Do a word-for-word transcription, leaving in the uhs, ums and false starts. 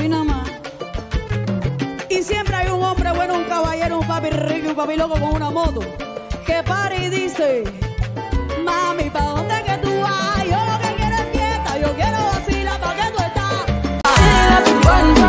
así nada más. Y siempre hay un hombre bueno, un caballero, un papi rico, un papi loco con una moto, que para y dice: mami, ¿pa' dónde que tú vas? Yo lo que quiero es fiesta, yo quiero vacilar, ¿pa' qué tú estás?